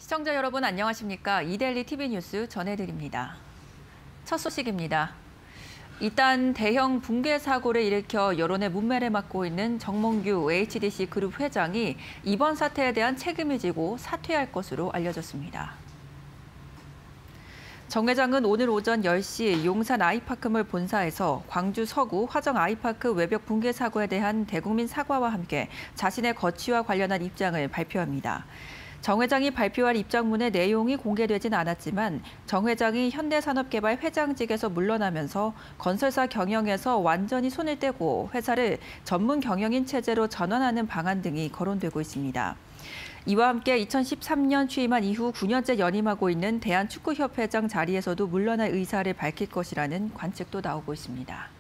시청자 여러분 안녕하십니까? 이데일리 TV 뉴스 전해드립니다. 첫 소식입니다. 이딴 대형 붕괴 사고를 일으켜 여론의 문매를 맡고 있는 정몽규 HDC 그룹 회장이 이번 사태에 대한 책임을 지고 사퇴할 것으로 알려졌습니다. 정 회장은 오늘 오전 10시 용산 아이파크몰 본사에서 광주 서구 화정 아이파크 외벽 붕괴 사고에 대한 대국민 사과와 함께 자신의 거취와 관련한 입장을 발표합니다. 정 회장이 발표할 입장문의 내용이 공개되진 않았지만 정 회장이 현대산업개발 회장직에서 물러나면서 건설사 경영에서 완전히 손을 떼고 회사를 전문 경영인 체제로 전환하는 방안 등이 거론되고 있습니다. 이와 함께 2013년 취임한 이후 9년째 연임하고 있는 대한축구협회장 자리에서도 물러날 의사를 밝힐 것이라는 관측도 나오고 있습니다.